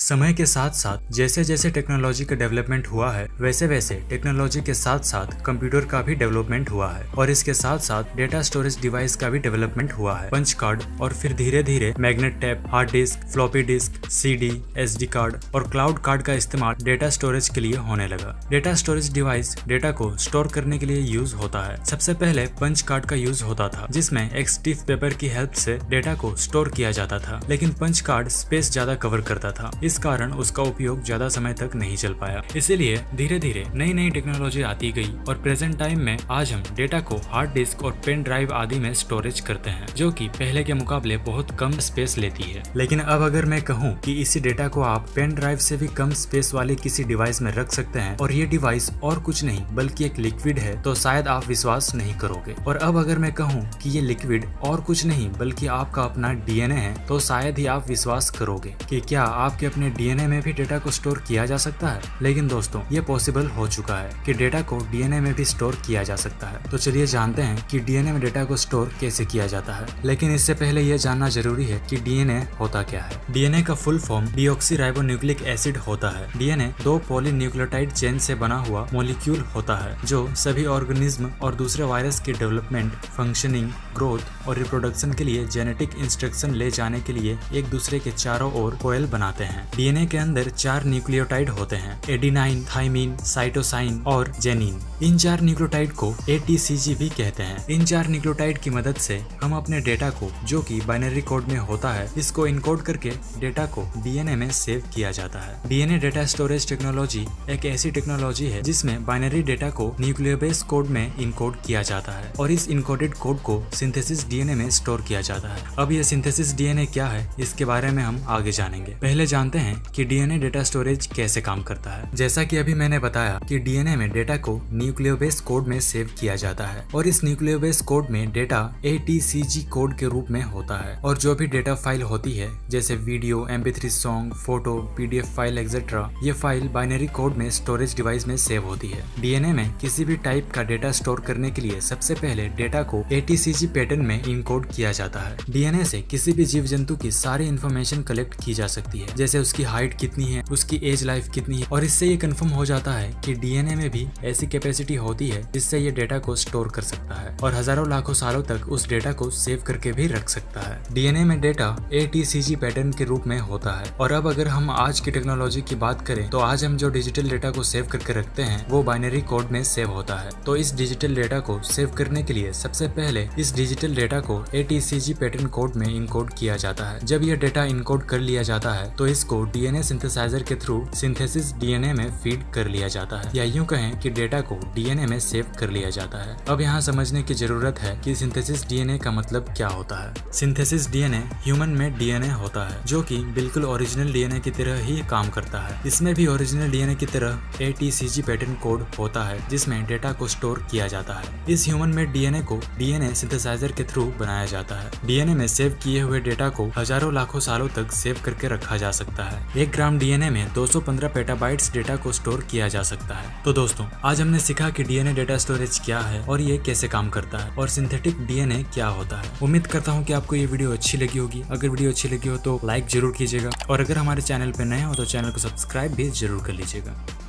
समय के साथ साथ जैसे जैसे टेक्नोलॉजी का डेवलपमेंट हुआ है वैसे वैसे टेक्नोलॉजी के साथ साथ कंप्यूटर का भी डेवलपमेंट हुआ है और इसके साथ साथ डेटा स्टोरेज डिवाइस का भी डेवलपमेंट हुआ है। पंच कार्ड और फिर धीरे धीरे magnet tape, hard disk, floppy disk, CD, SD card और क्लाउड कार्ड का इस्तेमाल डेटा स्टोरेज के लिए होने लगा। डेटा स्टोरेज डिवाइस डेटा को स्टोर करने के लिए यूज होता है। सबसे पहले पंच कार्ड का यूज होता था जिसमें एक स्टिफ पेपर की हेल्प से डेटा को स्टोर किया जाता था, लेकिन पंच कार्ड स्पेस ज्यादा कवर करता था, इस कारण उसका उपयोग ज्यादा समय तक नहीं चल पाया। इसीलिए धीरे धीरे नई नई टेक्नोलॉजी आती गई और प्रेजेंट टाइम में आज हम डेटा को हार्ड डिस्क और पेन ड्राइव आदि में स्टोरेज करते हैं, जो कि पहले के मुकाबले बहुत कम स्पेस लेती है। लेकिन अब अगर मैं कहूँ कि इसी डेटा को आप पेन ड्राइव से भी कम स्पेस वाले किसी डिवाइस में रख सकते हैं और ये डिवाइस और कुछ नहीं बल्कि एक लिक्विड है, तो शायद आप विश्वास नहीं करोगे। और अब अगर मैं कहूँ कि ये लिक्विड और कुछ नहीं बल्कि आपका अपना DNA है, तो शायद ही आप विश्वास करोगे कि क्या आपके अपने DNA में भी डेटा को स्टोर किया जा सकता है। लेकिन दोस्तों, ये पॉसिबल हो चुका है कि डेटा को DNA में भी स्टोर किया जा सकता है। तो चलिए जानते हैं कि DNA में डेटा को स्टोर कैसे किया जाता है। लेकिन इससे पहले यह जानना जरूरी है कि DNA होता क्या है। DNA का फुल फॉर्म डीऑक्सीराइबोन्यूक्लिक एसिड होता है। DNA 2 पॉलीन्यूक्लियोटाइड चेन से बना हुआ मॉलिक्यूल होता है जो सभी ऑर्गेनिज्म और दूसरे वायरस की डेवलपमेंट, फंक्शनिंग, ग्रोथ और रिप्रोडक्शन के लिए जेनेटिक इंस्ट्रक्शन ले जाने के लिए एक दूसरे के चारों ओर कोयल बनाते हैं। DNA के अंदर 4 न्यूक्लियोटाइड होते हैं, एडिनाइन, थाइमिन, साइटोसाइन और जेनिन। इन 4 न्यूक्लियोटाइड को ATCG भी कहते हैं। इन 4 न्यूक्लियोटाइड की मदद से हम अपने डेटा को, जो कि बाइनरी कोड में होता है, इसको इनकोड करके डेटा को DNA में सेव किया जाता है। DNA डेटा स्टोरेज टेक्नोलॉजी एक ऐसी टेक्नोलॉजी है जिसमें बाइनरी डेटा को न्यूक्लियोबेस कोड में इनकोड किया जाता है और इस इनकोडेड कोड को सिंथेसिस DNA में स्टोर किया जाता है। अब यह सिंथेसिस DNA क्या है, इसके बारे में हम आगे जानेंगे। पहले जानते हैं कि DNA डेटा स्टोरेज कैसे काम करता है। जैसा कि अभी मैंने बताया कि DNA में डेटा को न्यूक्लियोबेस कोड में सेव किया जाता है और इस न्यूक्लियोबेस कोड में डेटा ATCG कोड के रूप में होता है और जो भी डेटा फाइल होती है जैसे video, MP3 song, photo, PDF file etcetera, ये फाइल बाइनरी कोड में स्टोरेज डिवाइस में सेव होती है। DNA में किसी भी टाइप का डेटा स्टोर करने के लिए सबसे पहले डेटा को ATCG पैटर्न में इनकोड किया जाता है। DNA से किसी भी जीव जंतु की सारी इन्फॉर्मेशन कलेक्ट की जा सकती है, जैसे उसकी हाइट कितनी है, उसकी एज लाइफ कितनी है, और इससे ये कंफर्म हो जाता है कि DNA में भी ऐसी कैपेसिटी होती है जिससे ये डेटा को स्टोर कर सकता है और हजारों लाखों सालों तक उस डेटा को सेव करके भी रख सकता है। DNA में डेटा ATCG पैटर्न के रूप में होता है। और अब अगर हम आज की टेक्नोलॉजी की बात करें तो आज हम जो डिजिटल डेटा को सेव करके रखते हैं वो बाइनरी कोड में सेव होता है। तो इस डिजिटल डेटा को सेव करने के लिए सबसे पहले इस डिजिटल डेटा को ATCG पैटर्न कोड में इनकोड किया जाता है। जब यह डेटा इनकोड कर लिया जाता है तो इसको DNA सिंथेसाइजर के थ्रू सिंथेसिस DNA में फीड कर लिया जाता है, या यूं कहें कि डेटा को DNA में सेव कर लिया जाता है। अब यहाँ समझने की जरूरत है कि सिंथेसिस DNA का मतलब क्या होता है। Synthesis DNA human made DNA होता है जो कि बिल्कुल ओरिजिनल DNA की तरह ही काम करता है। इसमें भी ओरिजिनल DNA की तरह ATCG पैटर्न कोड होता है जिसमें डेटा को स्टोर किया जाता है। इस ह्यूमन मेड DNA को DNA सिंथेसाइजर के थ्रू बनाया जाता है। DNA में सेव किए हुए डेटा को हजारों लाखों सालों तक सेव करके रखा जा सकता है। 1 ग्राम DNA में 215 पेटाबाइट्स डेटा को स्टोर किया जा सकता है। तो दोस्तों, आज हमने सीखा कि DNA डेटा स्टोरेज क्या है और ये कैसे काम करता है और सिंथेटिक DNA क्या होता है। उम्मीद करता हूँ कि आपको ये वीडियो अच्छी लगी होगी। अगर वीडियो अच्छी लगी हो तो लाइक जरूर कीजिएगा और अगर हमारे चैनल पर नए हो तो चैनल को सब्सक्राइब भी जरूर कर लीजिएगा।